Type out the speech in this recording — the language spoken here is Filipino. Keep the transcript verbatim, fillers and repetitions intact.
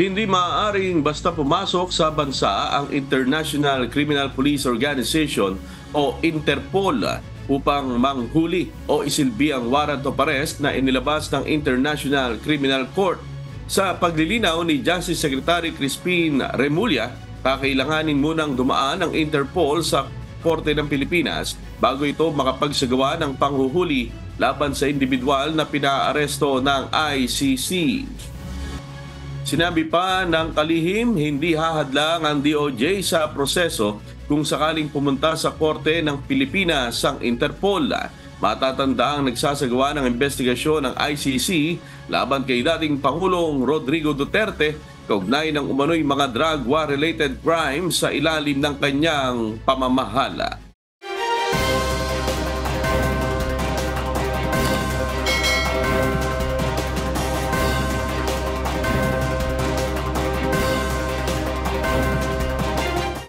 Hindi maaaring basta pumasok sa bansa ang International Criminal Police Organization o Interpol upang manghuli o isilbi ang warrant of arrest na inilabas ng International Criminal Court. Sa paglilinaw ni Justice Secretary Crispin Remulla, kakailanganin munang dumaan ang Interpol sa Korte ng Pilipinas bago ito makapagsagawa ng panghuhuli laban sa individual na pinaaresto ng I C C. Sinabi pa ng kalihim, hindi hahadlang ang D O J sa proseso kung sakaling pumunta sa Korte ng Pilipinas ang Interpol. Matatanda ang nagsasagawa ng investigasyon ng I C C laban kay dating Pangulong Rodrigo Duterte kaugnay ng umano'y mga drug war-related crimes sa ilalim ng kanyang pamamahala.